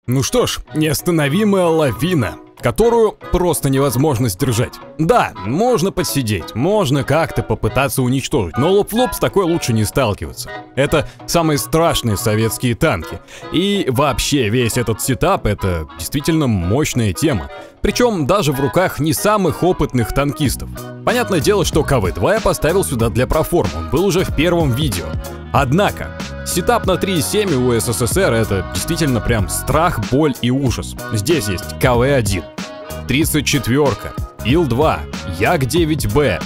Ну что ж, неостановимая лавина, которую просто невозможно сдержать. Да, можно подсидеть, можно как-то попытаться уничтожить, но лоб в лоб с такой лучше не сталкиваться. Это самые страшные советские танки. И вообще весь этот сетап — это действительно мощная тема. Причем даже в руках не самых опытных танкистов. Понятное дело, что КВ-2 я поставил сюда для проформы, он был уже в первом видео. Однако, сетап на 3.7 у СССР — это действительно прям страх, боль и ужас. Здесь есть КВ-1, 34-ка, Ил-2, Як-9Б.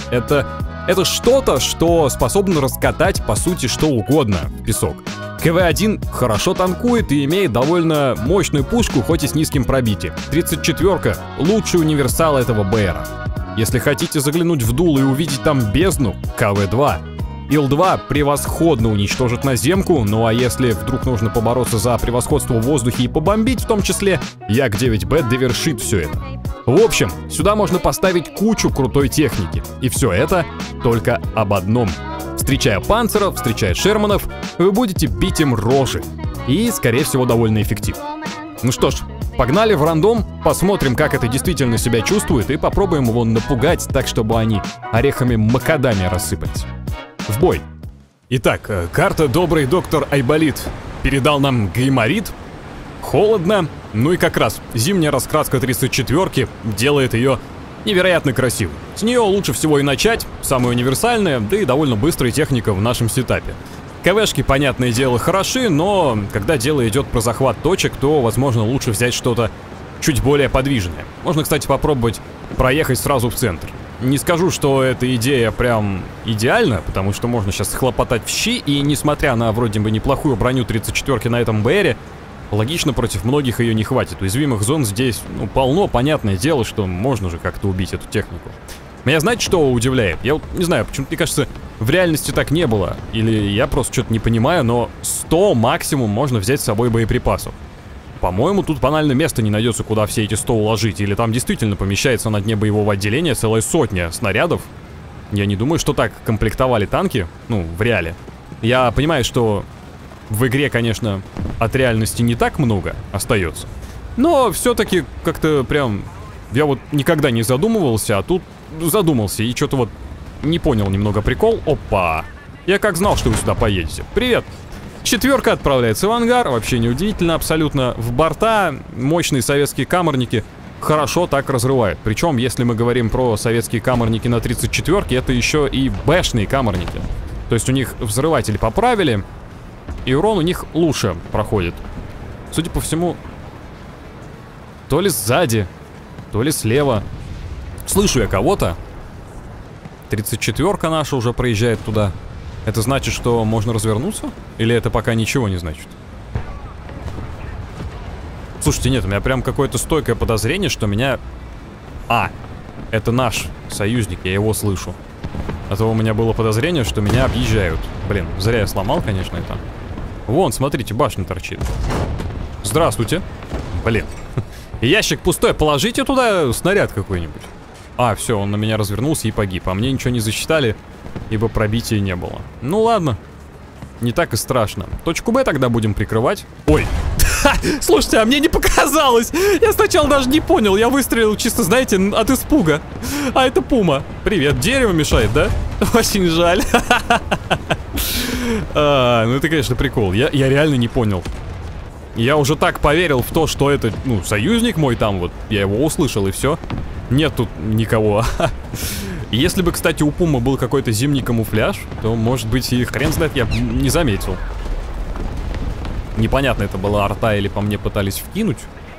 Это что-то, что способно раскатать, по сути, что угодно в песок. КВ-1 хорошо танкует и имеет довольно мощную пушку, хоть и с низким пробитием. 34-ка — лучший универсал этого БРа. Если хотите заглянуть в дуло и увидеть там бездну, КВ-2. Ил-2 превосходно уничтожит наземку, ну а если вдруг нужно побороться за превосходство в воздухе и побомбить в том числе, Як-9Б довершит все это. В общем, сюда можно поставить кучу крутой техники. И все это только об одном. Встречая панцеров, встречая Шерманов, вы будете бить им рожи. И, скорее всего, довольно эффективно. Ну что ж, погнали в рандом, посмотрим, как это действительно себя чувствует, и попробуем его напугать так, чтобы они орехами макадами рассыпались. В бой. Итак, карта «Добрый доктор Айболит» передал нам гайморит. Холодно, ну и как раз зимняя раскраска 34-ки делает ее невероятно красивой. С нее лучше всего и начать, самая универсальная, да и довольно быстрая техника в нашем сетапе. КВшки, понятное дело, хороши, но когда дело идет про захват точек, то, возможно, лучше взять что-то чуть более подвижное. Можно, кстати, попробовать проехать сразу в центр. Не скажу, что эта идея прям идеальна, потому что можно сейчас хлопотать в щи, и несмотря на вроде бы неплохую броню 34-ки на этом БРе, логично, против многих ее не хватит. Уязвимых зон здесь, полно, понятное дело, что можно же как-то убить эту технику. Меня знаете, что удивляет? Я вот не знаю, почему-то, мне кажется, в реальности так не было. Или я просто что-то не понимаю, но 100 максимум можно взять с собой боеприпасов. По-моему, тут банально места не найдется, куда все эти 100 уложить. Или там действительно помещается на дне боевого отделения целая сотня снарядов. Я не думаю, что так комплектовали танки, в реале. Я понимаю, что в игре, конечно, от реальности не так много остается. Но все-таки как-то прям... Я вот никогда не задумывался, а тут задумался. И что-то вот не понял немного прикол. Опа! Я как знал, что вы сюда поедете. Привет! 4-ка отправляется в ангар, вообще неудивительно абсолютно. В борта мощные советские камерники хорошо так разрывают. Причем, если мы говорим про советские камерники на 34-ке, это еще и бэшные камерники. То есть у них взрыватели поправили, и урон у них лучше проходит. Судя по всему, то ли сзади, то ли слева. Слышу я кого-то. 34-ка наша уже проезжает туда. Это значит, что можно развернуться? Или это пока ничего не значит? Слушайте, нет, у меня прям какое-то стойкое подозрение, что меня... это наш союзник, я его слышу. А то у меня было подозрение, что меня объезжают. Блин, зря я сломал, конечно, это. Вон, смотрите, башня торчит. Здравствуйте. Блин. Ящик пустой, положите туда снаряд какой-нибудь. Все, он на меня развернулся и погиб. А мне ничего не засчитали, ибо пробития не было. Ну ладно. Не так и страшно. Точку Б тогда будем прикрывать. Ой. Слушайте, а мне не показалось. Я сначала даже не понял. Я выстрелил чисто, знаете, от испуга. А это пума. Привет. Дерево мешает, да? Очень жаль. Ну это, конечно, прикол. Я реально не понял. Я уже так поверил в то, что это, союзник мой там вот. Я его услышал и все. Нет тут никого. Если бы, кстати, у Пума был какой-то зимний камуфляж, то, может быть, и хрен знает, я не заметил. Непонятно, это была арта или по мне пытались вкинуть.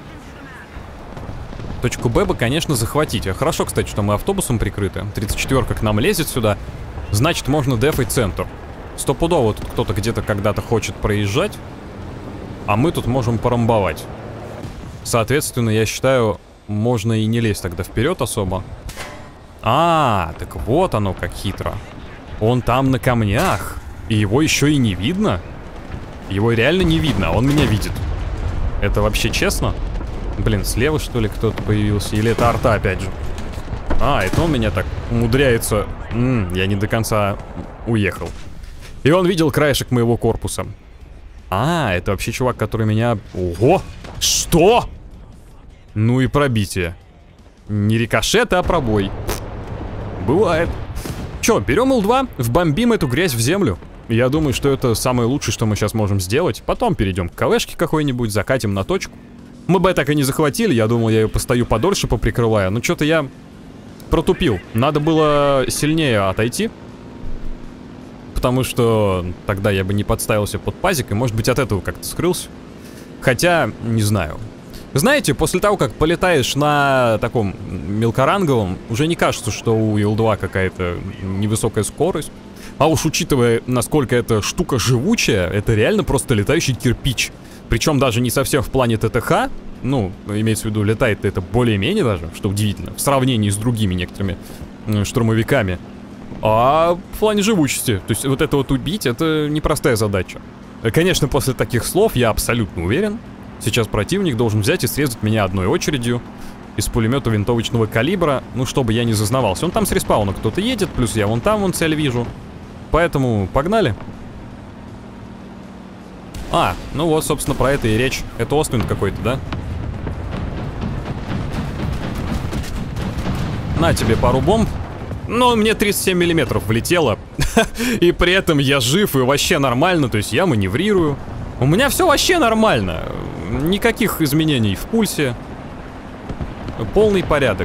Точку Б бы, конечно, захватить. Хорошо, кстати, что мы автобусом прикрыты. 34-ка к нам лезет сюда. Значит, можно дефать центр. Стопудово тут кто-то где-то когда-то хочет проезжать. А мы тут можем порамбовать. Соответственно, я считаю, можно и не лезть тогда вперед особо. Так вот оно как хитро. Он там на камнях. И его еще и не видно. Его реально не видно, а он меня видит. Это вообще честно? Блин, слева что ли кто-то появился? Или это арта опять же? Это он меня так умудряется. Я не до конца уехал. И он видел краешек моего корпуса. Это вообще чувак, который меня... Ого! Что? Ну и пробитие. Не рикошет, а пробой. Бывает. Чё, берем Л2, вбомбим эту грязь в землю. Я думаю, что это самое лучшее, что мы сейчас можем сделать. Потом перейдем к КВшке какой-нибудь, закатим на точку. Мы бы так и не захватили, я думал, я ее постою подольше, поприкрываю. Но что-то я протупил. Надо было сильнее отойти. Потому что тогда я бы не подставился под пазик, и, может быть, от этого как-то скрылся. Хотя, не знаю. Знаете, после того, как полетаешь на таком мелкоранговом, уже не кажется, что у Ил-2 какая-то невысокая скорость. А уж учитывая, насколько эта штука живучая, это реально просто летающий кирпич. Причем даже не совсем в плане ТТХ, ну, имеется в виду, летает это более-менее даже, что удивительно, в сравнении с другими некоторыми штурмовиками. А в плане живучести, то есть вот это вот убить, это непростая задача. Конечно, после таких слов я абсолютно уверен, сейчас противник должен взять и срезать меня одной очередью из пулемета винтовочного калибра, ну, чтобы я не зазнавался. Он там с респауна кто-то едет, плюс я вон там, вон цель вижу. Поэтому погнали. А, ну вот, собственно, про это и речь. Это Остин какой-то, да? На тебе пару бомб. Но мне 37 миллиметров влетело. И при этом я жив и вообще нормально, то есть я маневрирую. У меня все вообще нормально. Никаких изменений в пульсе. Полный порядок.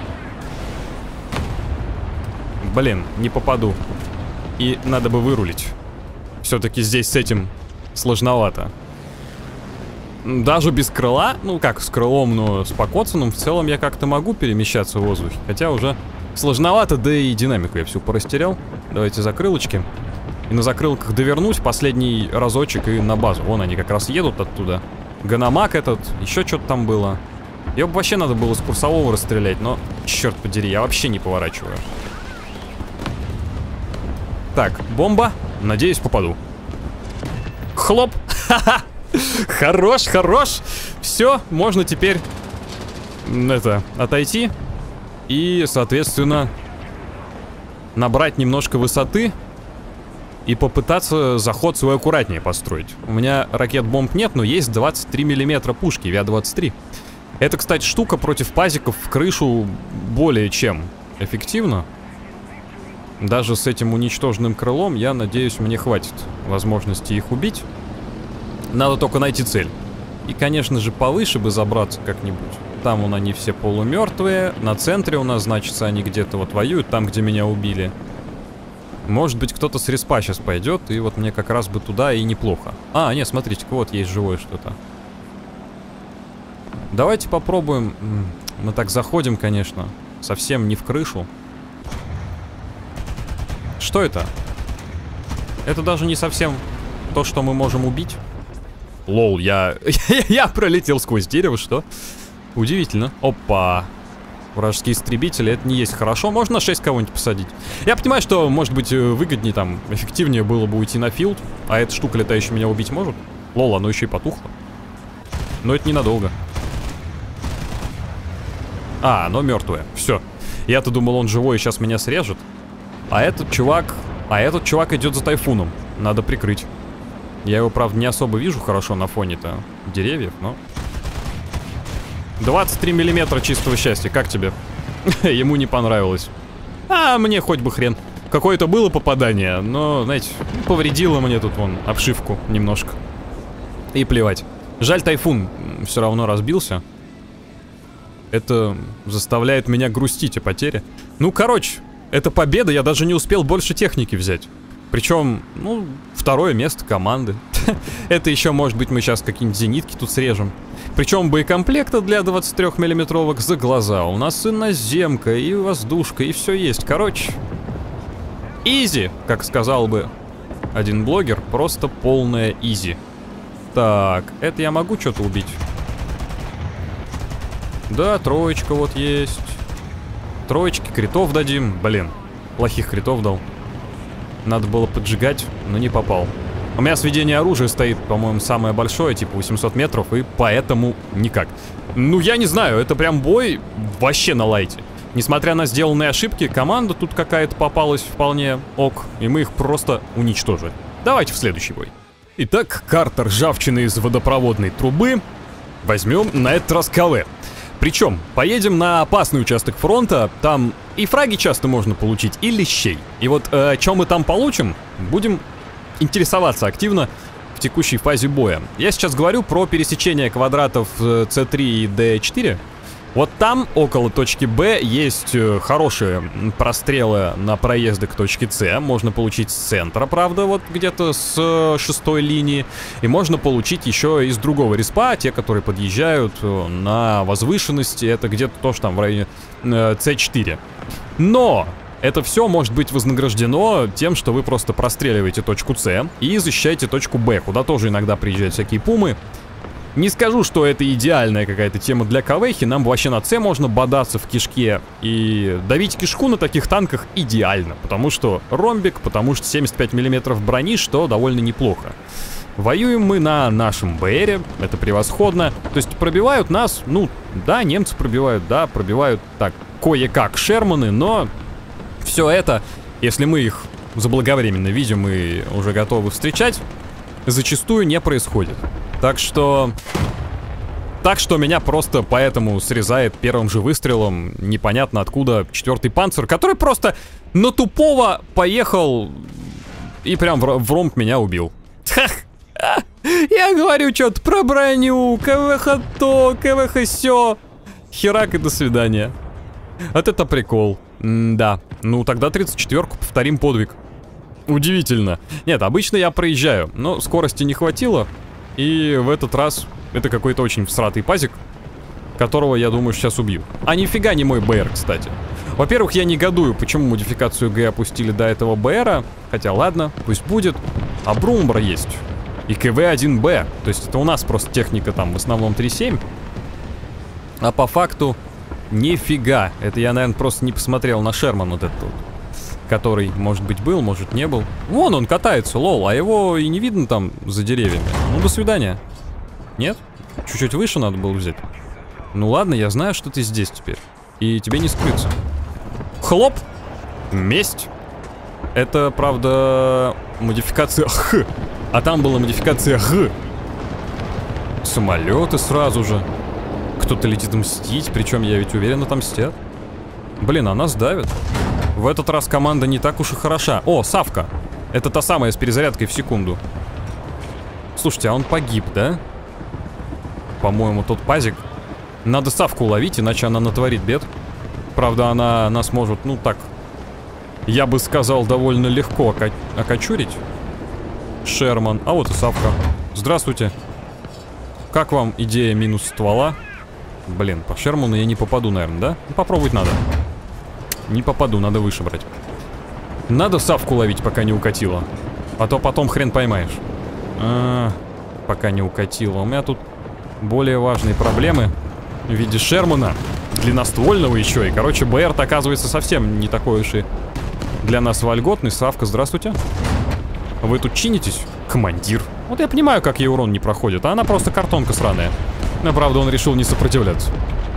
Блин, не попаду. И надо бы вырулить. Все-таки здесь с этим сложновато. Даже без крыла, ну как с крылом, но с покоцаном, в целом я как-то могу перемещаться в воздухе. Хотя уже сложновато, да и динамику я всю порастерял. Давайте закрылочки. И на закрылках довернуть последний разочек и на базу. Вон они как раз едут оттуда. Ганамак этот, еще что-то там было. Ее бы вообще надо было с курсового расстрелять, но, черт подери, я вообще не поворачиваю. Так, бомба. Надеюсь, попаду. Хлоп. Ха-ха. Хорош, хорош. Все, можно теперь отойти. И, соответственно, набрать немножко высоты. И попытаться заход свой аккуратнее построить. У меня ракет-бомб нет, но есть 23 миллиметра пушки, ВИА-23. Это, кстати, штука против пазиков в крышу более чем эффективна. Даже с этим уничтоженным крылом, я надеюсь, мне хватит возможности их убить. Надо только найти цель. И, конечно же, повыше бы забраться как-нибудь. Там вон они все полумертвые. На центре у нас, значит, они где-то вот воюют, там, где меня убили. Может быть, кто-то с респа сейчас пойдет, и вот мне как раз бы туда и неплохо. А, нет, смотрите-ка, вот есть живое что-то. Давайте попробуем. Мы так заходим, конечно, совсем не в крышу. Что это? Это даже не совсем то, что мы можем убить. Лол, я пролетел сквозь дерево, что? Удивительно. Опа. Вражеские истребители, это не есть хорошо. Можно 6 кого-нибудь посадить. Я понимаю, что, может быть, выгоднее там, эффективнее было бы уйти на филд. А эта штука летающая меня убить может? Лол, оно еще и потухло. Но это ненадолго. А, оно мертвое. Все. Я-то думал, он живой и сейчас меня срежет. А этот чувак идет за тайфуном. Надо прикрыть. Я его, правда, не особо вижу хорошо на фоне-то деревьев, но... 23 миллиметра чистого счастья, как тебе? Ему не понравилось. А, мне хоть бы хрен. Какое-то было попадание, но, знаете, повредило мне тут вон обшивку немножко. И плевать. Жаль, тайфун все равно разбился. Это заставляет меня грустить о потере. Ну, короче, это победа, я даже не успел больше техники взять. Причем, ну, второе место команды. Это еще, может быть, мы сейчас какие-нибудь зенитки тут срежем. Причем боекомплекта для 23-миллиметровок за глаза. У нас и наземка, и воздушка, и все есть. Короче, изи, как сказал бы один блогер, просто полная изи. Так, это я могу что-то убить? Да, троечка вот есть. Троечки, критов дадим. Блин, плохих критов дал. Надо было поджигать, но не попал. У меня сведение оружия стоит, по-моему, самое большое, типа 800 метров, и поэтому никак. Ну, я не знаю, это прям бой вообще на лайте. Несмотря на сделанные ошибки, команда тут какая-то попалась вполне ок, и мы их просто уничтожили. Давайте в следующий бой. Итак, карта ржавчины из водопроводной трубы. Возьмем на этот раз КВ. Причем, поедем на опасный участок фронта, там и фраги часто можно получить, и лещей. И вот что мы там получим, будем интересоваться активно в текущей фазе боя. Я сейчас говорю про пересечение квадратов C3 и D4. Вот там, около точки Б, есть хорошие прострелы на проезды к точке С. Можно получить с центра, правда, вот где-то с 6-й линии. И можно получить еще из другого респа, те, которые подъезжают на возвышенности. Это где-то тоже там в районе С4. Но это все может быть вознаграждено тем, что вы просто простреливаете точку С и защищаете точку Б, куда тоже иногда приезжают всякие пумы. Не скажу, что это идеальная какая-то тема для КВХи, нам вообще на С можно бодаться в кишке, и давить кишку на таких танках идеально, потому что ромбик, потому что 75 мм брони, что довольно неплохо. Воюем мы на нашем БРе, это превосходно, то есть пробивают нас, ну, да, немцы пробивают, да, пробивают так, кое-как Шерманы, но все это, если мы их заблаговременно видим и уже готовы встречать, зачастую не происходит. Так что меня просто поэтому срезает первым же выстрелом непонятно откуда 4-й панцир, который просто на тупого поехал и прям в ромб меня убил. Я говорю что-то про броню, КВХ то, КВХ сё. Херак и до свидания. Вот это прикол. Да, ну тогда 34-ку повторим подвиг. Удивительно. Нет, обычно я проезжаю, но скорости не хватило. И в этот раз это какой-то очень всратый пазик, которого, я думаю, сейчас убью. А нифига не мой БР, кстати. Во-первых, я негодую, почему модификацию Г опустили до этого БРа. Хотя ладно, пусть будет. А Брумбра есть. И КВ-1Б. То есть это у нас просто техника там в основном 3.7. А по факту нифига. Это я, наверное, просто не посмотрел на Шерман вот этот вот. Который, может быть, был, может, не был. Вон он катается, лол, а его и не видно там за деревьями. Ну, до свидания. Нет? Чуть-чуть выше надо было взять. Ну ладно, я знаю, что ты здесь теперь. И тебе не скрыться. Хлоп! Месть! Это, правда, модификация Х. А там была модификация Х. Самолеты сразу же. Кто-то летит мстить, причем я ведь уверен, отомстят. Блин, а нас давят. В этот раз команда не так уж и хороша. О, Савка. Это та самая с перезарядкой в секунду. Слушайте, а он погиб, да? По-моему, тот пазик. Надо Савку ловить, иначе она натворит бед. Правда, она нас может, ну так, я бы сказал, довольно легко окочурить. Шерман. А вот и Савка. Здравствуйте. Как вам идея минус ствола? Блин, по Шерману я не попаду, наверное, да? Ну, попробовать надо. Не попаду, надо выше брать. Надо Савку ловить, пока не укатило. А то потом хрен поймаешь. Пока не укатило. У меня тут более важные проблемы в виде Шермана. Длинноствольного еще. И, короче, БР-то оказывается совсем не такой уж и для нас вольготный. Савка, здравствуйте. Вы тут чинитесь? Командир. Вот я понимаю, как ей урон не проходит. А она просто картонка сраная. Но, правда, он решил не сопротивляться.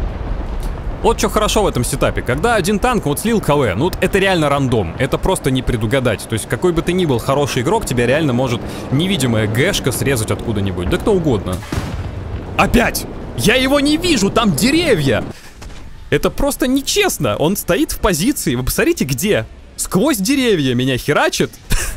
Вот что хорошо в этом сетапе. Когда один танк вот слил КВ, ну вот это реально рандом. Это просто не предугадать. То есть какой бы ты ни был хороший игрок, тебя реально может невидимая гэшка срезать откуда-нибудь. Да кто угодно. Опять! Я его не вижу, там деревья! Это просто нечестно. Он стоит в позиции, вы посмотрите где. Сквозь деревья меня херачит.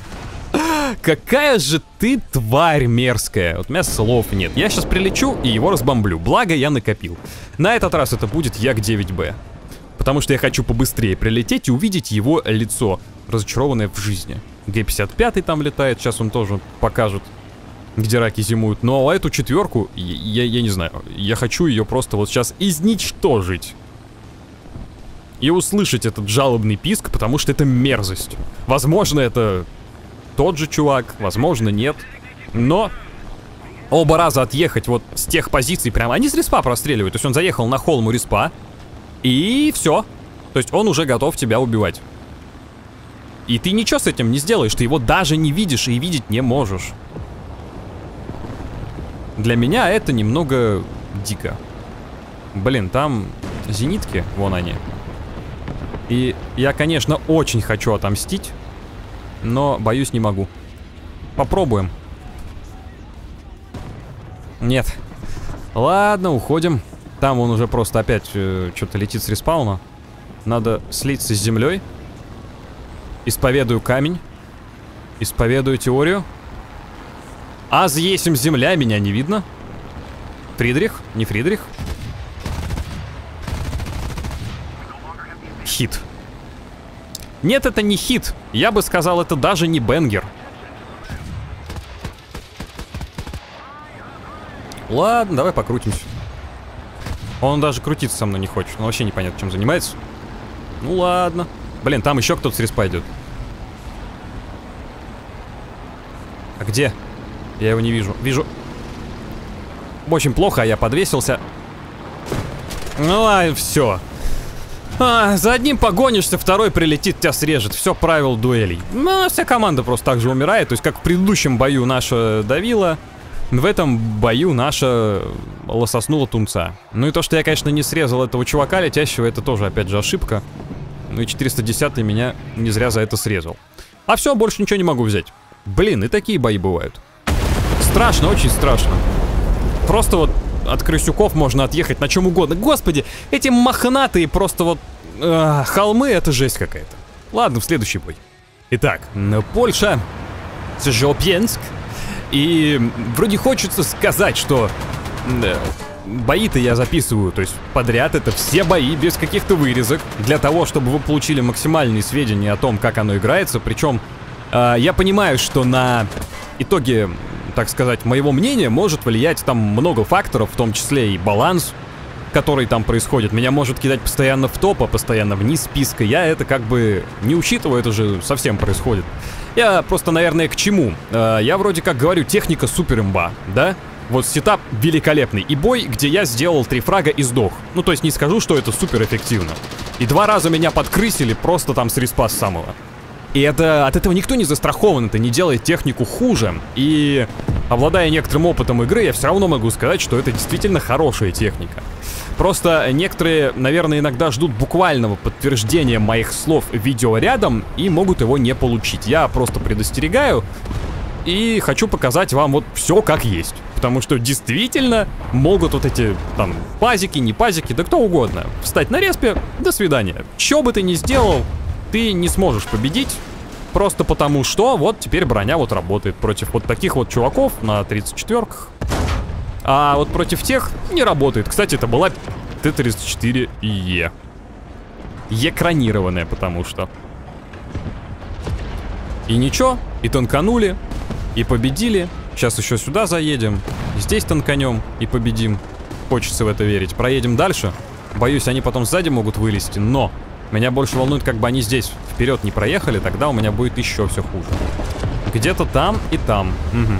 Какая же ты тварь мерзкая. Вот у меня слов нет. Я сейчас прилечу и его разбомблю. Благо я накопил. На этот раз это будет Як-9Б. Потому что я хочу побыстрее прилететь и увидеть его лицо, разочарованное в жизни. Г-55 там летает, сейчас он тоже покажет, где раки зимуют. Но эту четверку, я не знаю, я хочу ее просто вот сейчас изничтожить. И услышать этот жалобный писк, потому что это мерзость. Возможно, это тот же чувак, возможно, нет. Но оба раза отъехать вот с тех позиций прямо. Они с респа простреливают. То есть он заехал на холм у респа. И все. То есть он уже готов тебя убивать. И ты ничего с этим не сделаешь. Ты его даже не видишь и видеть не можешь. Для меня это немного дико. Блин, там зенитки, вон они. И я, конечно, очень хочу отомстить. Но, боюсь, не могу. Попробуем. Нет. Ладно, уходим. Там он уже просто опять что-то летит с респауна. Надо слиться с землей. Исповедую камень. Исповедую теорию. Аз есмь земля, меня не видно. Фридрих, не Фридрих. Хит. Нет, это не хит. Я бы сказал, это даже не бенгер. Ладно, давай покрутимся. Он даже крутиться со мной не хочет. Он вообще непонятно, чем занимается. Ну ладно. Блин, там еще кто-то с респа идет. А где? Я его не вижу. Вижу. Очень плохо, а я подвесился. Ну, все. За одним погонишься, второй прилетит, тебя срежет. Все правил дуэлей. Ну, вся команда просто так же умирает. То есть, как в предыдущем бою наша давила, в этом бою наша лососнула тунца. Ну и то, что я, конечно, не срезал этого чувака летящего, это тоже, опять же, ошибка. Ну и 410-й меня не зря за это срезал. А все, больше ничего не могу взять. Блин, и такие бои бывают. Страшно, очень страшно. Просто вот от крысюков можно отъехать на чем угодно. Господи, эти мохнатые просто вот холмы, это жесть какая-то. Ладно, в следующий бой. Итак, Польша, Жопьенск. И вроде хочется сказать, что бои-то я записываю, то есть подряд, это все бои без каких-то вырезок, для того, чтобы вы получили максимальные сведения о том, как оно играется. Причем я понимаю, что на итоге, так сказать, моего мнения может влиять там много факторов, в том числе и баланс, который там происходит. Меня может кидать постоянно в топ, а постоянно вниз списка. Я это как бы не учитываю, это же совсем происходит. Я просто, наверное, к чему? Я вроде как говорю, техника супер имба, да? Вот сетап великолепный. И бой, где я сделал 3 фрага и сдох. Ну, то есть не скажу, что это супер эффективно. И 2 раза меня подкрысили просто там с респа с самого. И это, от этого никто не застрахован, это не делает технику хуже. И обладая некоторым опытом игры, я все равно могу сказать, что это действительно хорошая техника. Просто некоторые, наверное, иногда ждут буквального подтверждения моих слов видео рядом и могут его не получить. Я просто предостерегаю и хочу показать вам вот все как есть. Потому что действительно могут вот эти там пазики, не пазики, да кто угодно встать на респе, до свидания. Что бы ты ни сделал, ты не сможешь победить. Просто потому что вот теперь броня вот работает против вот таких вот чуваков на 34-ках. А вот против тех не работает. Кстати, это была Т-34Е. Экранированная, потому что. И ничего, и танканули, и победили. Сейчас еще сюда заедем, здесь танканем и победим. Хочется в это верить. Проедем дальше. Боюсь, они потом сзади могут вылезти, но меня больше волнует, как бы они здесь вперед не проехали, тогда у меня будет еще все хуже. Где-то там и там. Угу.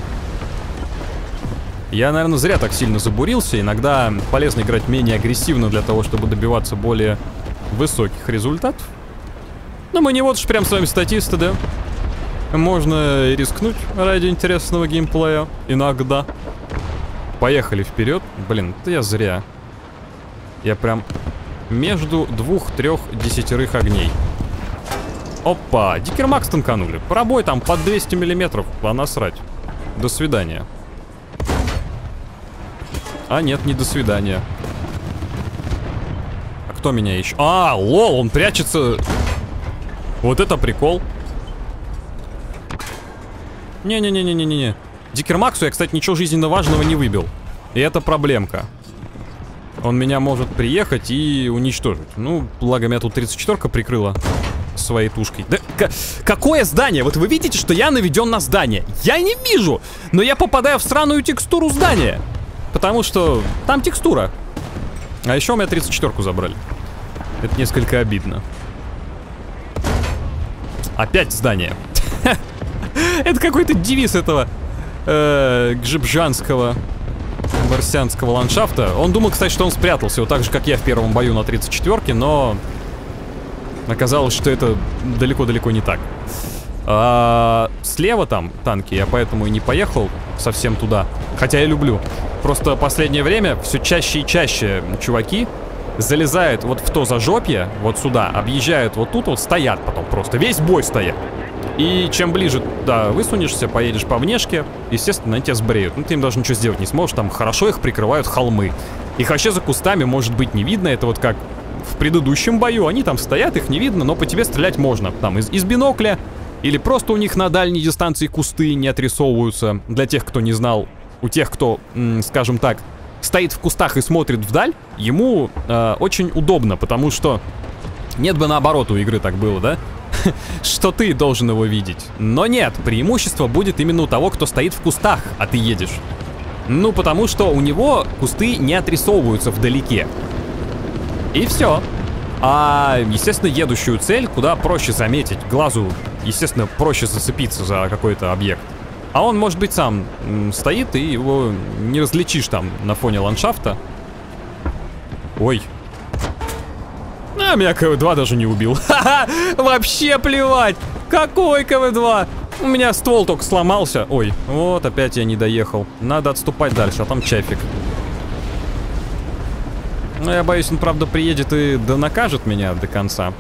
Я, наверное, зря так сильно забурился. Иногда полезно играть менее агрессивно для того, чтобы добиваться более высоких результатов. Но мы не вот уж прям с вами статисты, да? Можно рискнуть ради интересного геймплея. Иногда. Поехали вперед. Блин, это я зря. Я прям между 2-3 10-рых огней. Опа, Дикермакс танканули. Пробой там под 200 миллиметров. А насрать. До свидания. А нет, не до свидания. А кто меня ищет? А, лол, он прячется. Вот это прикол. Не-не-не-не-не-не. Дикермаксу я, кстати, ничего жизненно важного не выбил. И это проблемка. Он меня может приехать и уничтожить. Ну, благо меня тут 34-ка прикрыла своей тушкой. Да какое здание? Вот вы видите, что я наведен на здание? Я не вижу, но я попадаю в странную текстуру здания. Потому что там текстура. А еще у меня 34-ку забрали. Это несколько обидно. Опять здание. Это какой-то девиз этого гжибжанского марсианского ландшафта. Он думал, кстати, что он спрятался, вот так же, как я в первом бою на 34-ке, но оказалось, что это далеко-далеко не так. Слева там танки, я поэтому и не поехал совсем туда. Хотя я люблю. Просто последнее время все чаще и чаще чуваки залезают вот в то зажопье, вот сюда, объезжают вот тут, вот стоят потом просто. Весь бой стоят. И чем ближе туда высунешься, поедешь по внешке, естественно, они тебя сбреют. Ну, ты им даже ничего сделать не сможешь, там хорошо их прикрывают холмы. Их вообще за кустами может быть не видно, это вот как в предыдущем бою. Они там стоят, их не видно, но по тебе стрелять можно. Там из бинокля, или просто у них на дальней дистанции кусты не отрисовываются. Для тех, кто не знал, у тех, кто, скажем так, стоит в кустах и смотрит вдаль, ему очень удобно, потому что нет бы наоборот у игры так было, да? Что ты должен его видеть. Но нет, преимущество будет именно у того, кто стоит в кустах, а ты едешь. Ну, потому что у него кусты не отрисовываются вдалеке. И все. А, естественно, едущую цель куда проще заметить. Глазу, естественно, проще зацепиться за какой-то объект. А он, может быть, сам стоит, и его не различишь там на фоне ландшафта. Ой. А, меня КВ-2 даже не убил. Ха-ха! Вообще плевать! Какой КВ-2? У меня ствол только сломался. Ой, вот опять я не доехал. Надо отступать дальше, а там чафик. Ну, я боюсь, он, правда, приедет и накажет меня до конца.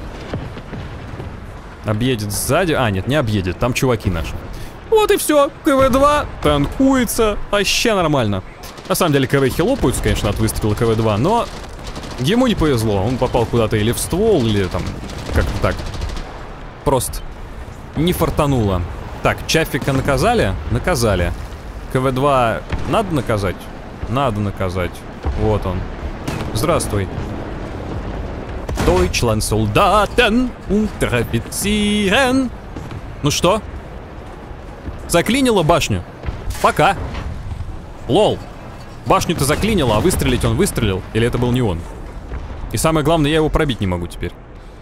Объедет сзади. А, нет, не объедет, там чуваки наши. Вот и все. КВ-2 танкуется. Вообще нормально. На самом деле, КВ-хи лопаются, конечно, от выстрела КВ-2, но ему не повезло. Он попал куда-то или в ствол, или там как-то так. Просто не фартануло. Так, чафика наказали? Наказали. КВ-2 надо наказать? Надо наказать. Вот он. Здравствуй. Deutschland Soldaten, Unteroffizieren. Ну что? Заклинило башню? Пока. Лол. Башню-то заклинило, а выстрелить он выстрелил? Или это был не он? И самое главное, я его пробить не могу теперь.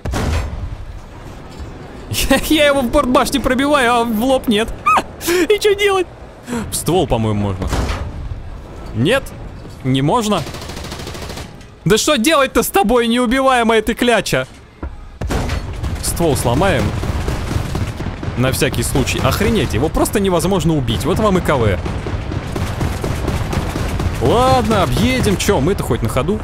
Я его в борт башни пробиваю, а в лоб нет. И что делать? В ствол, по-моему, можно. Нет? Не можно? Да что делать-то с тобой, неубиваемая ты кляча? Ствол сломаем. На всякий случай. Охренеть, его просто невозможно убить. Вот вам и КВ. Ладно, объедем. Чё, мы-то хоть на ходу.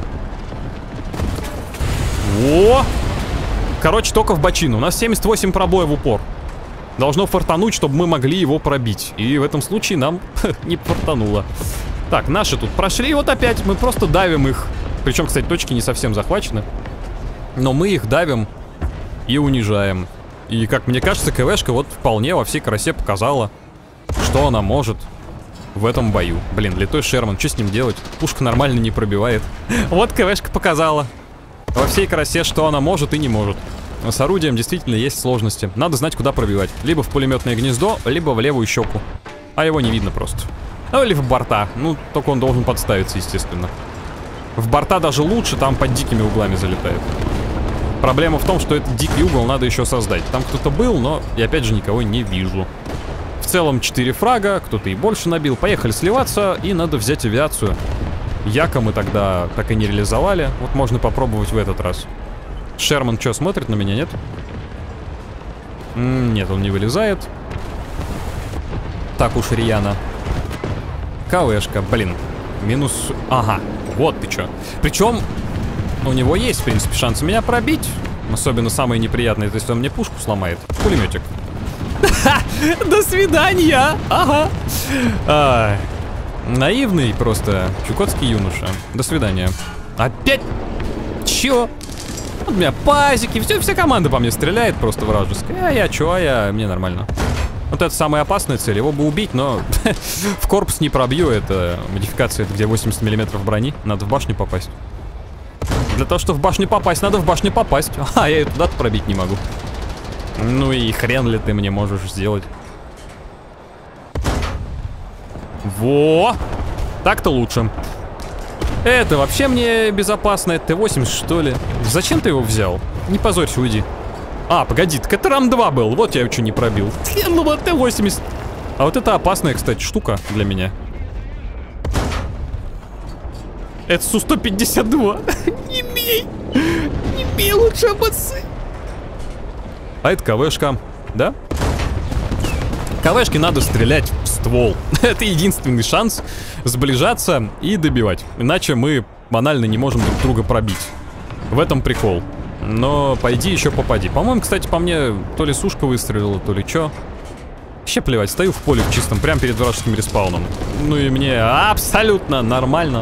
О! Короче, только в бочину. У нас 78 пробоев в упор. Должно фартануть, чтобы мы могли его пробить. И в этом случае нам не фартануло. Так, наши тут прошли. И вот опять мы просто давим их. Причем, кстати, точки не совсем захвачены. Но мы их давим и унижаем. И, как мне кажется, КВшка вот вполне во всей красе показала, что она может в этом бою. Блин, литой Шерман, что с ним делать? Пушка нормально не пробивает. Вот КВшка показала во всей красе, что она может и не может. Но с орудием действительно есть сложности. Надо знать, куда пробивать. Либо в пулеметное гнездо, либо в левую щеку. А его не видно просто. Ну или в борта. Ну, только он должен подставиться, естественно. В борта даже лучше, там под дикими углами залетает. Проблема в том, что этот дикий угол надо еще создать. Там кто-то был, но я опять же никого не вижу. В целом 4 фрага, кто-то и больше набил. Поехали сливаться, и надо взять авиацию. Яка мы тогда так и не реализовали. Вот можно попробовать в этот раз. Шерман что, смотрит на меня, нет? Нет, он не вылезает. Так уж рьяно. КВшка, блин. Минус... Ага, вот ты чё. Причем у него есть, в принципе, шанс меня пробить. Особенно самое неприятное, это если он мне пушку сломает. Пулеметик. До свидания! Ага. Наивный просто чукотский юноша. До свидания. Опять? Чё? Вот у меня пазики, вся команда по мне стреляет просто вражеская. А я чё, мне нормально. Вот это самая опасная цель, его бы убить, но в корпус не пробью. Это модификация, где 80 мм брони. Надо в башню попасть. Для того, чтобы в башню попасть, надо в башню попасть. А, я ее туда-то пробить не могу. Ну и хрен ли ты мне можешь сделать. Во! Так-то лучше. Это вообще мне безопасно. Это Т-80, что ли? Зачем ты его взял? Не позорься, уйди. А, погоди, так это РАМ-2 был. Вот я его что не пробил. Ну вот Т-80. А вот это опасная, кстати, штука для меня. Это Су-152. Не бей лучше обоссы. А это КВшка, да? КВшке надо стрелять в ствол. Это единственный шанс сближаться и добивать. Иначе мы банально не можем друг друга пробить. В этом прикол. Но пойди еще попади. По-моему, кстати, по мне то ли сушка выстрелила, то ли чё. Вообще плевать, стою в поле в чистом, прямо перед вражеским респауном. Ну и мне абсолютно нормально.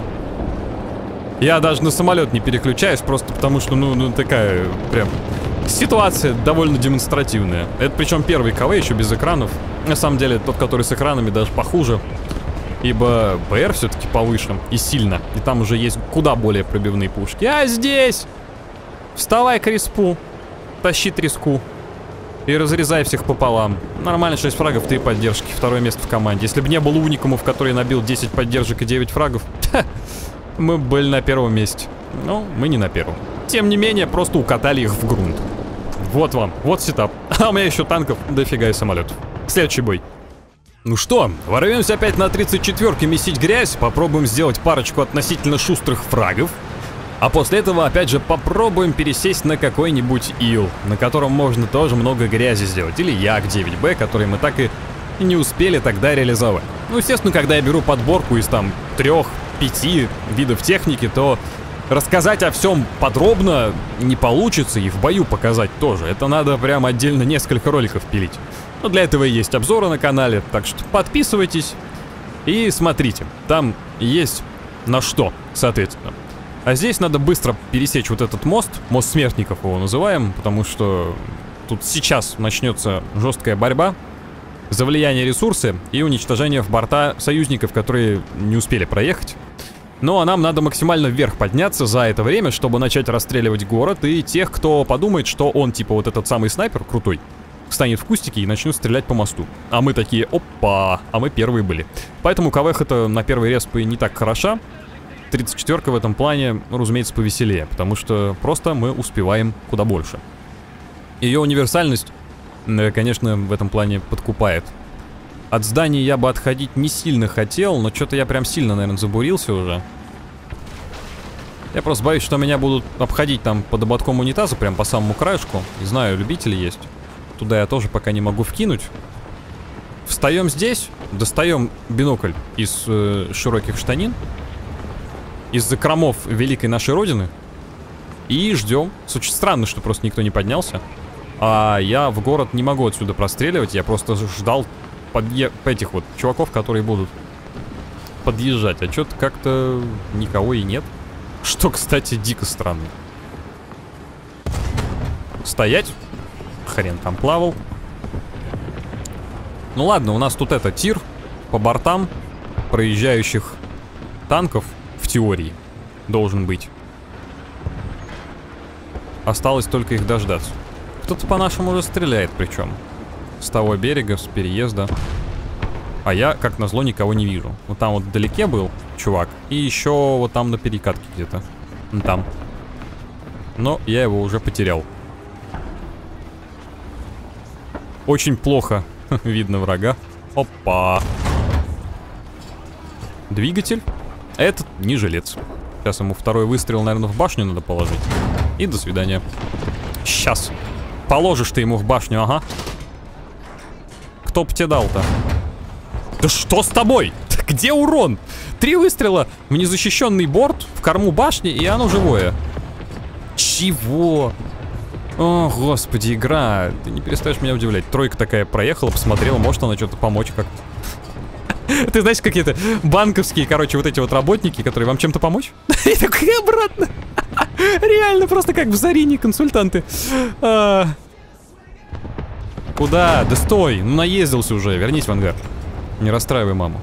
Я даже на самолет не переключаюсь, просто потому что, ну такая прям ситуация довольно демонстративная. Это причем первый КВ, еще без экранов. На самом деле, тот, который с экранами, даже похуже. Ибо БР все-таки повыше и сильно. И там уже есть куда более пробивные пушки. А здесь! Вставай к респу, тащи треску и разрезай всех пополам. Нормально, 6 фрагов, 3 поддержки, второе место в команде. Если бы не было уникумов, который набил 10 поддержек и 9 фрагов, мы были на первом месте. Но мы не на первом. Тем не менее, просто укатали их в грунт. Вот вам, вот сетап. А у меня еще танков дофига и самолетов. Следующий бой. Ну что, ворвемся опять на 34-ке месить грязь, попробуем сделать парочку относительно шустрых фрагов. А после этого, опять же, попробуем пересесть на какой-нибудь ил, на котором можно тоже много грязи сделать. Или Як-9Б, который мы так и не успели тогда реализовать. Ну, естественно, когда я беру подборку из там 3-5 видов техники, то рассказать о всем подробно не получится, и в бою показать тоже. Это надо прям отдельно несколько роликов пилить. Но для этого и есть обзоры на канале, так что подписывайтесь и смотрите. Там есть на что, соответственно. А здесь надо быстро пересечь вот этот мост смертников его называем, потому что тут сейчас начнется жесткая борьба за влияние ресурсы и уничтожение в борта союзников, которые не успели проехать. Ну а нам надо максимально вверх подняться за это время, чтобы начать расстреливать город и тех, кто подумает, что он типа вот этот самый снайпер крутой, встанет в кустики и начнет стрелять по мосту. А мы такие, опа, а мы первые были. Поэтому КВХ-то на первой респе не так хороша. 34-ка в этом плане, разумеется, повеселее, потому что просто мы успеваем куда больше. Ее универсальность, конечно, в этом плане подкупает. От зданий я бы отходить не сильно хотел, но что-то я прям сильно, наверное, забурился уже. Я просто боюсь, что меня будут обходить там под ободком унитаза, прям по самому краешку. Не знаю, любители есть. Туда я тоже пока не могу вкинуть. Встаем здесь, достаем бинокль из широких штанин, из закромов великой нашей родины, и ждем. Очень странно, что просто никто не поднялся. А я в город не могу отсюда простреливать, я просто ждал этих вот чуваков, которые будут подъезжать. А что-то как-то никого и нет. Что, кстати, дико странно. Стоять. Хрен там плавал. Ну ладно, у нас тут это тир по бортам проезжающих танков в теории должен быть. Осталось только их дождаться. Кто-то по-нашему уже стреляет причем. С того берега, с переезда. А я, как назло, никого не вижу. Вот там вот вдалеке был чувак. И еще вот там на перекатке где-то. Там. Но я его уже потерял. Очень плохо видно врага. Опа. Двигатель. Этот не жилец. Сейчас ему второй выстрел, наверное, в башню надо положить. И до свидания. Сейчас. Положишь ты ему в башню, ага. Кто б тебе дал-то? Да что с тобой? Где урон? 3 выстрела в незащищенный борт, в корму башни, и оно живое. Чего? О, господи, игра. Ты не перестаешь меня удивлять. Тройка такая проехала, посмотрела, может она что-то помочь как-то. Ты знаешь, какие-то банковские, короче, вот эти вот работники, которые вам чем-то помочь? И такой обратно. Реально, просто как в Зарине консультанты. Куда? Да стой, ну наездился уже, вернись в ангар. Не расстраивай маму.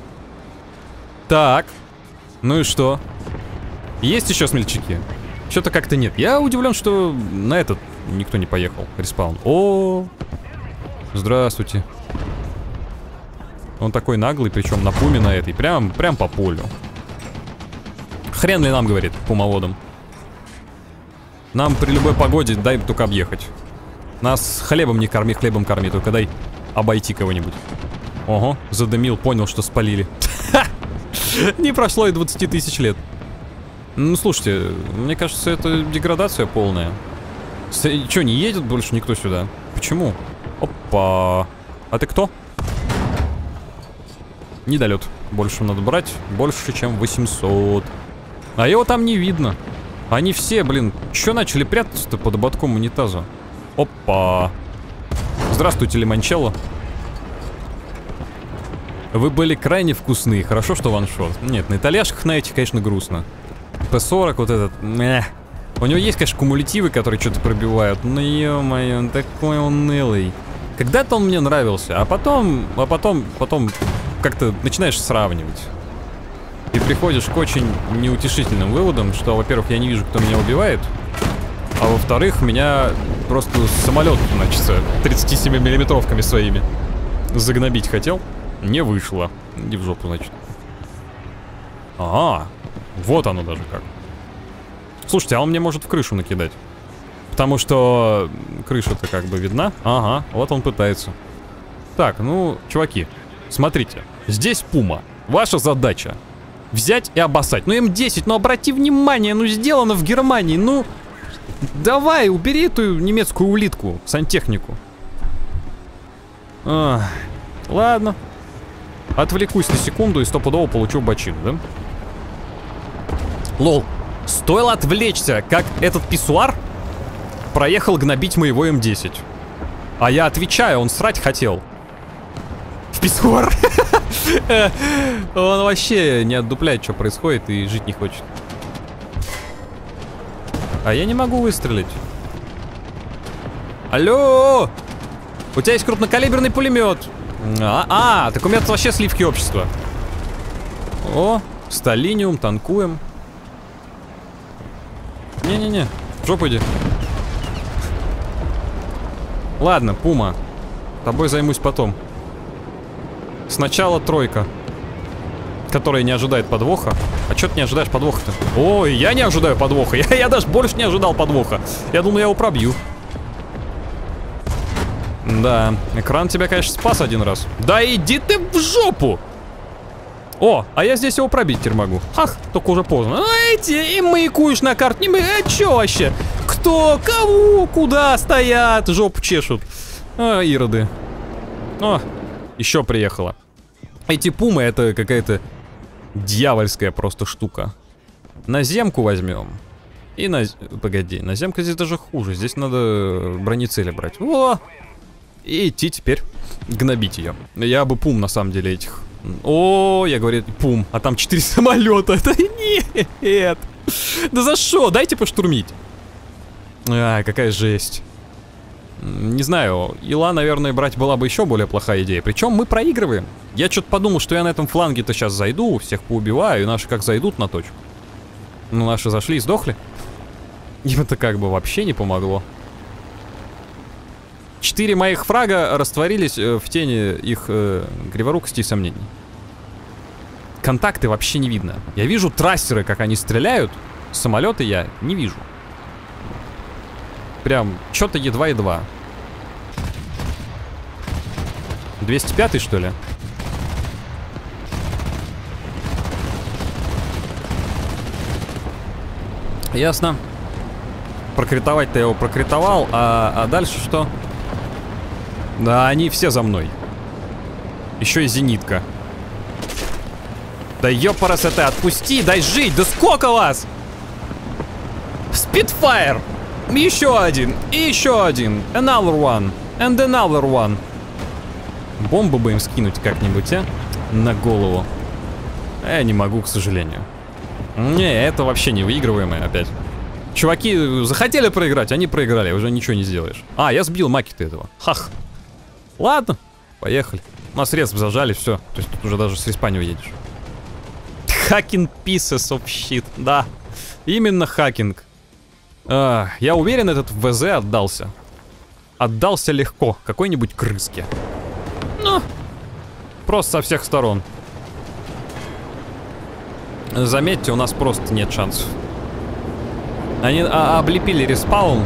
Так, ну и что? Есть еще смельчаки? Что-то как-то нет. Я удивлен, что на этот никто не поехал. Респаун. О, здравствуйте. Он такой наглый, причем на пуме на этой. Прям по полю. Хрен ли нам, говорит, пумоводом. Нам при любой погоде дай только объехать. Нас хлебом не корми, хлебом корми. Только дай обойти кого-нибудь. Ого, задымил, понял, что спалили. Не прошло и 20 тысяч лет. Ну, слушайте, мне кажется, это деградация полная. Чё, не едет больше никто сюда? Почему? Опа. А ты кто? Недолет. Больше надо брать. Больше, чем 800. А его там не видно. Они все, блин, чё начали прятаться-то под ободком унитаза? Опа. Здравствуйте, лимончелло. Вы были крайне вкусные. Хорошо, что ваншот. Нет, на итальяшках на этих, конечно, грустно. П-40 вот этот. У него есть, конечно, кумулятивы, которые что-то пробивают. Но, ё-моё, он такой унылый. Когда-то он мне нравился, а потом как-то начинаешь сравнивать. И приходишь к очень неутешительным выводам, что, во-первых, я не вижу, кто меня убивает, а во-вторых, меня просто самолет, значит, 37-миллиметровками своими загнобить хотел. Не вышло. Иди в жопу, значит. Ага, вот оно даже как. Слушайте, а он мне может в крышу накидать. Потому что крыша-то как бы видна. Ага, вот он пытается. Так, ну, чуваки, смотрите. Здесь пума. Ваша задача взять и обоссать. Ну, М10, ну обрати внимание, ну сделано в Германии, ну... Давай, убери эту немецкую улитку, сантехнику. Ладно. Отвлекусь на секунду и стопудово получу бочину, да? Лол, стоило отвлечься, как этот писсуар проехал гнобить моего М10. А я отвечаю, он срать хотел. В писсуар. Он вообще не отдупляет, что происходит, и жить не хочет. А я не могу выстрелить. Алло! У тебя есть крупнокалиберный пулемет. Так у меня вообще сливки общества. О, сталиниум, танкуем. Не-не-не, в жопу иди. Ладно, пума. Тобой займусь потом. Сначала тройка, которая не ожидает подвоха. А чё ты не ожидаешь подвоха-то? Ой, я не ожидаю подвоха. Я даже больше не ожидал подвоха. Я думал, я его пробью. Да, экран тебя, конечно, спас один раз. Да иди ты в жопу! О, а я здесь его пробить теперь могу. Ах, только уже поздно. Эти, и маякуешь на карте. Чё вообще? Кто, кого, куда стоят? Жопу чешут. Ироды. О, еще приехала. Эти пумы, это какая-то дьявольская просто штука. Наземку возьмем. И Погоди, наземка здесь даже хуже. Здесь надо бронецели брать. О! И идти теперь гнобить ее. Я бы пум, на самом деле, этих... О, я говорю, пум. А там 4 самолета. Да нет. Да за что? Дайте поштурмить. Какая жесть. Не знаю, Ила, наверное, брать была бы еще более плохая идея. Причем мы проигрываем. Я что-то подумал, что я на этом фланге-то сейчас зайду, всех поубиваю, и наши как зайдут на точку. Ну, наши зашли и сдохли. Им это как бы вообще не помогло. 4 моих фрага растворились в тени их криворукости и сомнений. Контакты вообще не видно. Я вижу трассеры, как они стреляют. Самолеты я не вижу. Прям что-то едва-едва. 205-й, что ли? Ясно. Прокритовать-то я его прокритовал, а дальше что? Да, они все за мной. Еще и зенитка. Да ёпарасы, отпусти, дай жить, да сколько вас? Спитфайр! Еще один, и еще один. Another one, and another one. Бомбу бы им скинуть как-нибудь, а? На голову. Я не могу, к сожалению. Не, это вообще не выигрываемое опять. Чуваки захотели проиграть, они проиграли, уже ничего не сделаешь. Я сбил маки-то этого. Хах. Ладно, поехали. У нас респ зажали, все. То есть тут уже даже с респа не уедешь. Hacking pieces of shit, да. Именно хакинг. Я уверен, этот ВЗ отдался. Отдался легко. Какой-нибудь крыске. Ну, просто со всех сторон. Заметьте, у нас просто нет шансов. Они облепили респаун.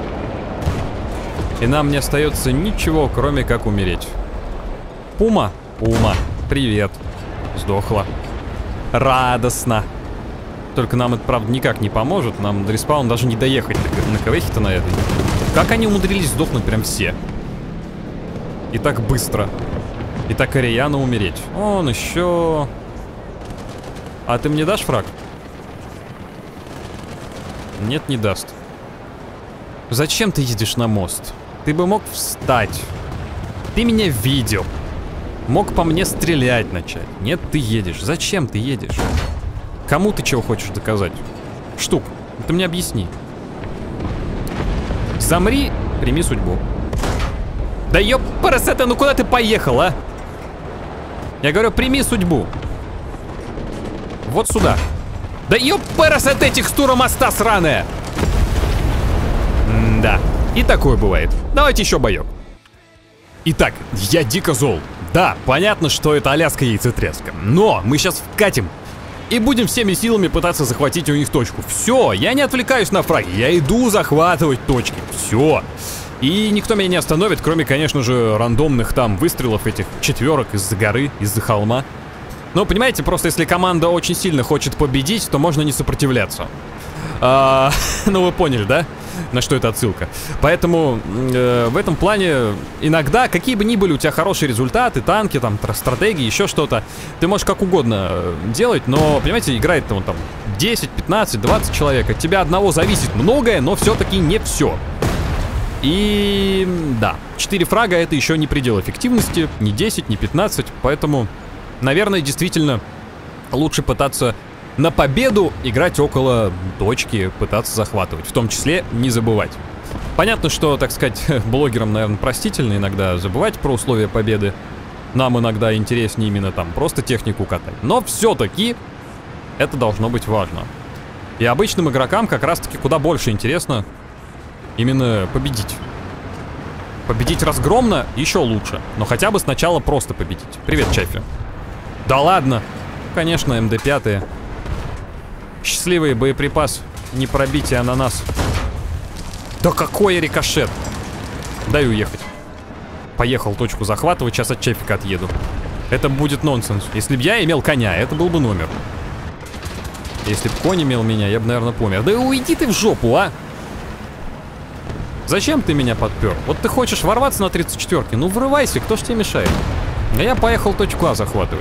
И нам не остается ничего, кроме как умереть. Пума? Пума. Привет. Сдохла. Радостно. Только нам это, правда, никак не поможет. Нам до респауна даже не доехать на КВХе-то на этой. Как они умудрились сдохнуть прям все? И так быстро. И так рьяно умереть. Он еще... А ты мне дашь фраг? Нет, не даст. Зачем ты едешь на мост? Ты бы мог встать. Ты меня видел. Мог по мне стрелять начать. Нет, ты едешь. Зачем ты едешь? Кому ты чего хочешь доказать? Штук, ты мне объясни. Замри, прими судьбу. Да ёпарасоте, ну куда ты поехал, а? Я говорю, прими судьбу. Вот сюда. Да ёпарасоте, текстура моста сраная. Да, и такое бывает. Давайте еще боек. Итак, я дико зол. Да, понятно, что это Аляска яйцетряска. Но мы сейчас вкатим и будем всеми силами пытаться захватить у них точку. Все, я не отвлекаюсь на фраги, я иду захватывать точки. Все. И никто меня не остановит, кроме, конечно же, рандомных там выстрелов этих четверок из-за горы, из-за холма. Но, понимаете, просто если команда очень сильно хочет победить, то можно не сопротивляться. Ну, вы поняли, да? На что это отсылка. Поэтому в этом плане иногда, какие бы ни были у тебя хорошие результаты, танки, там, стратегии, еще что-то, ты можешь как угодно делать, но, понимаете, играет там 10, 15, 20 человек. От тебя одного зависит многое, но все-таки не все. И да, 4 фрага это еще не предел эффективности, не 10, не 15, поэтому, наверное, действительно лучше пытаться на победу играть около точки, пытаться захватывать, в том числе не забывать. Понятно, что, так сказать, блогерам, наверное, простительно иногда забывать про условия победы. Нам иногда интереснее именно там просто технику катать. Но все-таки это должно быть важно. И обычным игрокам как раз-таки куда больше интересно именно победить. Победить разгромно еще лучше, но хотя бы сначала просто победить. Привет, Чайфи. Да ладно. Конечно, МД-5. Счастливый боеприпас. Не пробитие ананас. Да какой рикошет. Дай уехать. Поехал точку захватывать, сейчас от Чайфика отъеду. Это будет нонсенс. Если бы я имел коня, это был бы номер. Если бы конь имел меня, я бы, наверное, помер. Да уйди ты в жопу, а! Зачем ты меня подпер? Вот ты хочешь ворваться на 34-ке, ну врывайся, кто ж тебе мешает? А я поехал точку А захватывать.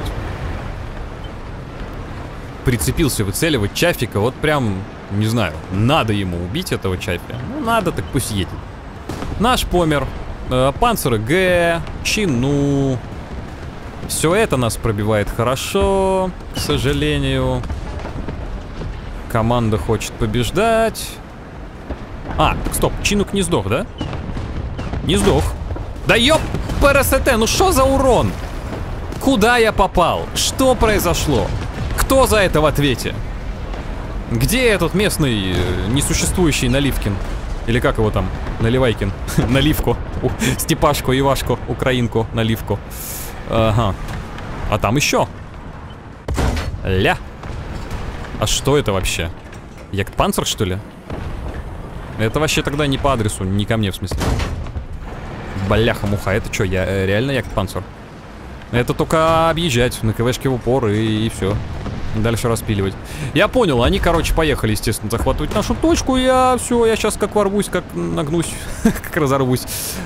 Прицепился выцеливать Чайфика, вот прям, не знаю, надо ему убить этого Чайфика. Ну надо, так пусть едет. Наш помер. Панцер Г, Чину. Все это нас пробивает хорошо, к сожалению. Команда хочет побеждать. А, так стоп, Чинук не сдох, да? Не сдох. Да ёпарасоте, ну что за урон? Куда я попал? Что произошло? Кто за это в ответе? Где этот местный несуществующий Наливкин? Или как его там? Наливайкин. Наливку. Степашку, Ивашку, Украинку, Наливку. Ага. А там еще. Ля. А что это вообще? Яктпанцер, что ли? Это вообще тогда не по адресу, не ко мне в смысле. Бляха-муха, это что, я реально Яктпанцер? Это только объезжать на КВшке в упор и все. Дальше распиливать. Я понял, они, короче, поехали, естественно, захватывать нашу точку. Я сейчас как ворвусь, как нагнусь, как разорвусь.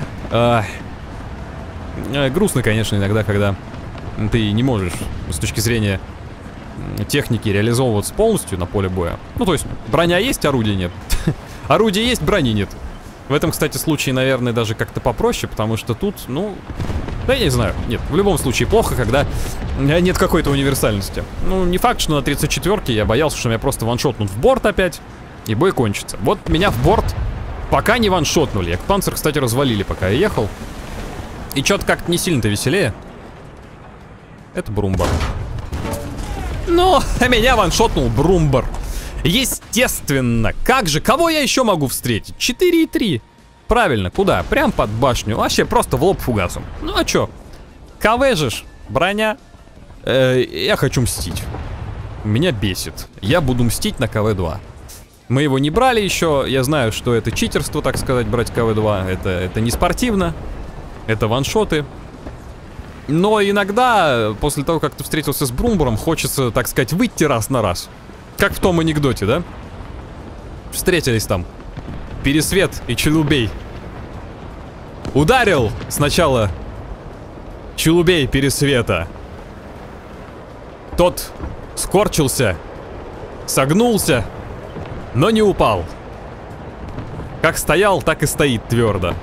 Грустно, конечно, иногда, когда ты не можешь с точки зрения техники реализовываться полностью на поле боя. Ну, то есть, броня есть, орудия нет. Орудия есть, брони нет. В этом, кстати, случае, наверное, даже как-то попроще, потому что тут, ну... Да я не знаю. Нет, в любом случае плохо, когда нет какой-то универсальности. Ну, не факт, что на 34-ке я боялся, что меня просто ваншотнут в борт опять, и бой кончится. Вот меня в борт пока не ваншотнули. Яктпанцер, кстати, развалили, пока я ехал. И что-то как-то не сильно-то веселее. Это Брумбар. Ну, а меня ваншотнул Брумбар. Естественно. Как же? Кого я еще могу встретить? 4,3. Правильно, куда? Прям под башню. Вообще просто в лоб фугасом. Ну а чё? КВ же ж, броня. Я хочу мстить. Меня бесит. Я буду мстить на КВ-2. Мы его не брали еще. Я знаю, что это читерство, так сказать, брать КВ-2. Это не спортивно. Это ваншоты. Но иногда, после того, как ты встретился с Брумбаром, хочется, так сказать, выйти раз на раз. Как в том анекдоте, да? Встретились там Пересвет и Челубей. Ударил сначала Челубей Пересвета. Тот скорчился, согнулся, но не упал. Как стоял, так и стоит твердо.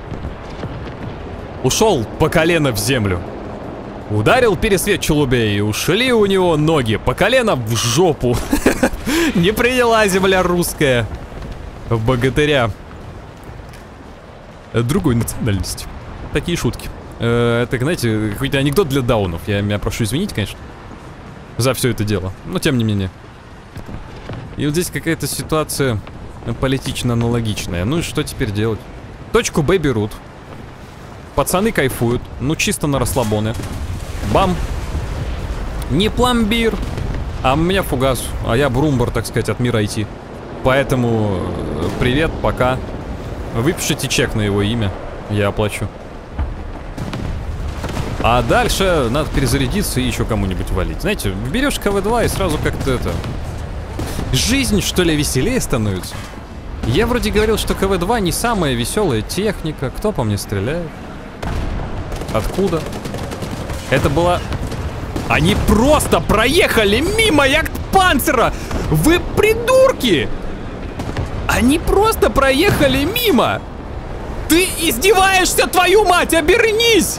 Ушел по колено в землю. Ударил пересвет челубей, и ушли у него ноги по колено в жопу. Не приняла земля русская богатыря другой национальности. Такие шутки. Это, знаете, какой-то анекдот для даунов. Меня прошу извинить, конечно, за все это дело. Но тем не менее. И вот здесь какая-то ситуация политично аналогичная. Ну и что теперь делать? Точку Б берут. Пацаны кайфуют. Ну чисто на расслабоны. Бам. Не пломбир, а у меня фугас. А я брумбар, так сказать, от мира IT. Поэтому привет, пока. Выпишите чек на его имя. Я оплачу. А дальше надо перезарядиться и еще кому-нибудь валить. Знаете, берешь КВ-2 и сразу как-то это... Жизнь, что ли, веселее становится. Я вроде говорил, что КВ-2 не самая веселая техника. Кто по мне стреляет? Откуда? Это была... Они просто проехали мимо Яхтпанцера! Вы придурки! Они просто проехали мимо! Ты издеваешься, твою мать! Обернись!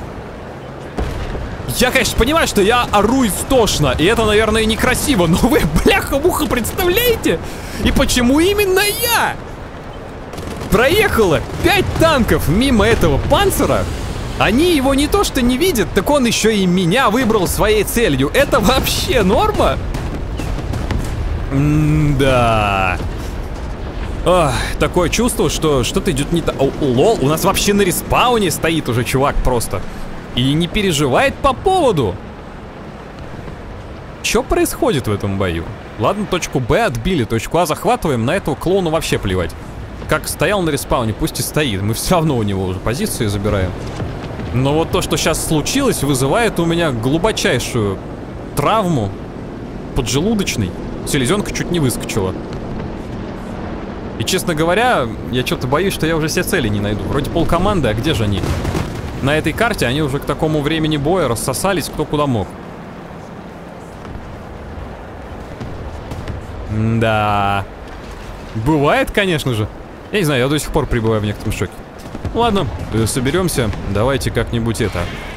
Я, конечно, понимаю, что я ору истошно, и это, наверное, некрасиво, но вы, бляха-муха, представляете? И почему именно я? Проехало 5 танков мимо этого панцера. Они его не то что не видят, так он еще и меня выбрал своей целью. Это вообще норма? Да. Ох, такое чувство, что что-то идет не так. Лол, у нас вообще на респауне стоит уже чувак просто. И не переживает по поводу. Что происходит в этом бою? Ладно, точку Б отбили, точку А захватываем, на этого клоуна вообще плевать. Как стоял на респауне, пусть и стоит. Мы все равно у него уже позиции забираем. Но вот то, что сейчас случилось, вызывает у меня глубочайшую травму поджелудочной. Селезенка чуть не выскочила. И, честно говоря, я что-то боюсь, что я уже все цели не найду. Вроде полкоманды, а где же они? На этой карте они уже к такому времени боя рассосались кто куда мог. Да. Бывает, конечно же. Я не знаю, я до сих пор пребываю в некотором шоке. Ладно, соберемся. Давайте как-нибудь это...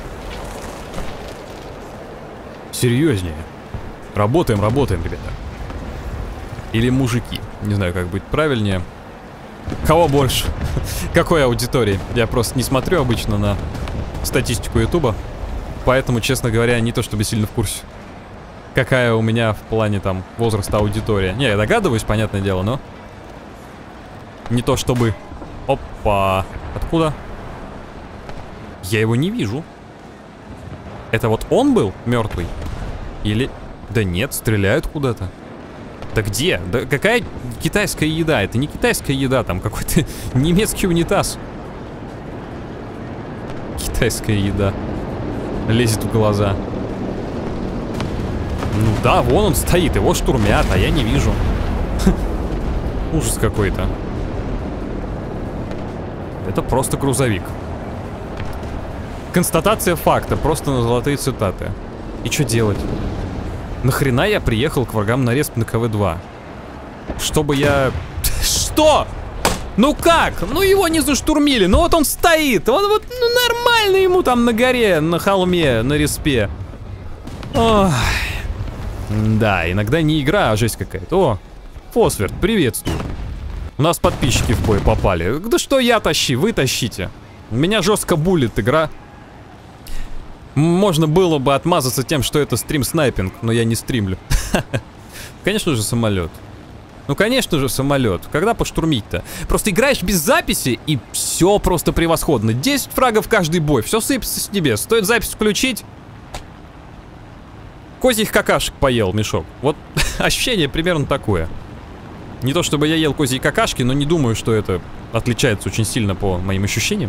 Серьезнее. Работаем, ребята. Или мужики. Не знаю, как быть правильнее. Кого больше? Какой аудитории? Я просто не смотрю обычно на статистику Ютуба. Поэтому, честно говоря, не то чтобы сильно в курсе, какая у меня в плане там возраста аудитория. Не, я догадываюсь, понятное дело, но... Не то чтобы... Опа. Откуда? Я его не вижу. Это вот он был мертвый? Или... Да нет, стреляют куда-то. Да где? Да какая китайская еда? Это не китайская еда, там какой-то немецкий унитаз. Китайская еда. Лезет в глаза. Ну да, вон он стоит, его штурмят, а я не вижу. Ужас какой-то. Это просто грузовик. Констатация факта, просто на золотые цитаты. И что делать? Нахрена я приехал к врагам на респ на КВ-2? Чтобы я... Что? Ну как? Ну его не заштурмили, ну вот он стоит. Он вот, ну нормально ему там на горе, на холме, на респе. Ох. Да, иногда не игра, а жесть какая-то. О, Фосферт, приветствую. У нас подписчики в бой попали. Да что я тащи, вы тащите. Меня жестко булит игра. Можно было бы отмазаться тем, что это стрим-снайпинг, но я не стримлю. Конечно же самолет. Ну конечно же самолет. Когда поштурмить-то? Просто играешь без записи и все просто превосходно. 10 фрагов каждый бой, все сыпется с небес. Стоит запись включить. Козьих какашек поел мешок. Вот ощущение примерно такое. Не то чтобы я ел козьи какашки, но не думаю, что это отличается очень сильно по моим ощущениям.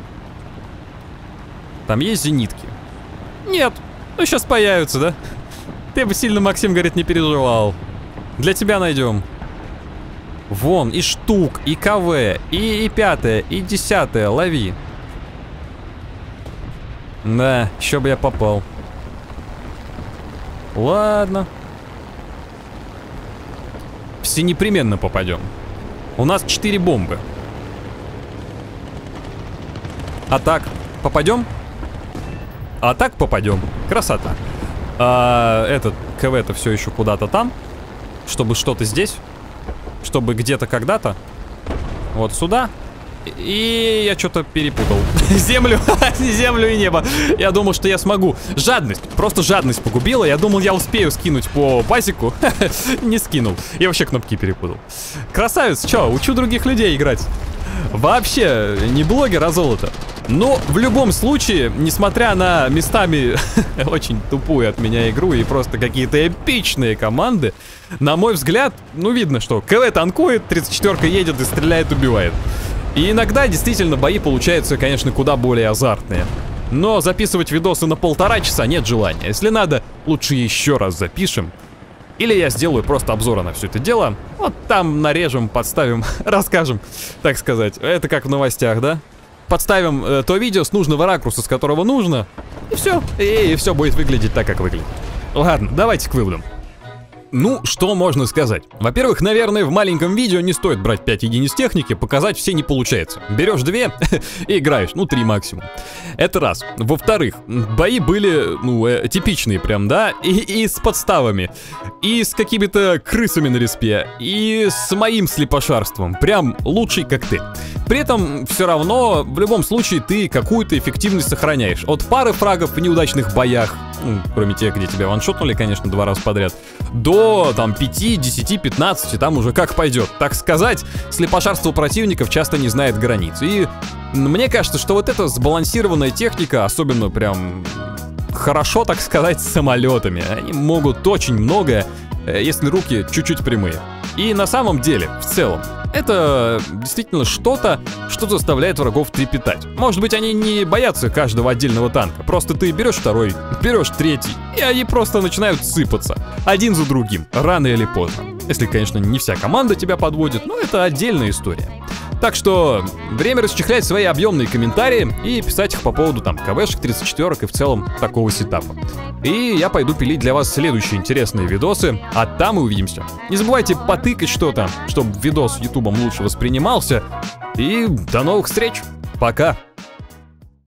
Там есть зенитки? Нет. Ну сейчас появятся, да? Ты бы сильно, Максим, говорит, не переживал. Для тебя найдем. Вон, и штук, и КВ, и 5-е, и 10-е, лови. Да, еще бы я попал. Ладно. Все непременно попадем. У нас 4 бомбы. А так, попадем? А так попадем. Красота. Этот КВ-то все еще куда-то там. Чтобы что-то здесь. Чтобы где-то когда-то. Вот сюда. И я что-то перепутал. Землю и небо. Я думал, что я смогу. Жадность. Просто жадность погубила. Я думал, я успею скинуть по пасеку. Не скинул. Я вообще кнопки перепутал. Красавец. Че, учу других людей играть. Вообще, не блогер, а золото. Но в любом случае, несмотря на местами очень тупую от меня игру и просто какие-то эпичные команды, на мой взгляд, ну видно, что КВ танкует, 34-ка едет и стреляет, убивает. И иногда действительно бои получаются, конечно, куда более азартные. Но записывать видосы на 1,5 часа нет желания. Если надо, лучше еще раз запишем. Или я сделаю просто обзоры на все это дело. Вот там нарежем, подставим, расскажем, так сказать. Это как в новостях, да? Подставим то видео с нужного ракурса, с которого нужно. И все. И все будет выглядеть так, как выглядит. Ладно, давайте к выводам. Ну, что можно сказать? Во-первых, наверное, в маленьком видео не стоит брать 5 единиц техники, показать все не получается. Берешь 2 и играешь, ну 3 максимум. Это раз. Во-вторых, бои были, ну, типичные прям, да? И с подставами, и с какими-то крысами на респе, и с моим слепошарством. Прям лучший как ты. При этом все равно, в любом случае, ты какую-то эффективность сохраняешь. От пары фрагов в неудачных боях, ну, кроме тех, где тебя ваншотнули, конечно, 2 раза подряд, до там 5, 10, 15, там уже как пойдет. Так сказать, слепошарство противников часто не знает границ. И мне кажется, что вот эта сбалансированная техника, особенно прям хорошо, так сказать, с самолетами, они могут очень многое, если руки чуть-чуть прямые. И на самом деле, в целом, это действительно что-то, что заставляет врагов трепетать. Может быть, они не боятся каждого отдельного танка. Просто ты берешь второй, берешь третий, и они просто начинают сыпаться. Один за другим, рано или поздно. Если, конечно, не вся команда тебя подводит, но это отдельная история. Так что время расчехлять свои объемные комментарии и писать их по поводу там КВшек, 34-ок и в целом такого сетапа. И я пойду пилить для вас следующие интересные видосы, а там мы увидимся. Не забывайте потыкать что-то, чтобы видос ютубом лучше воспринимался. И до новых встреч. Пока.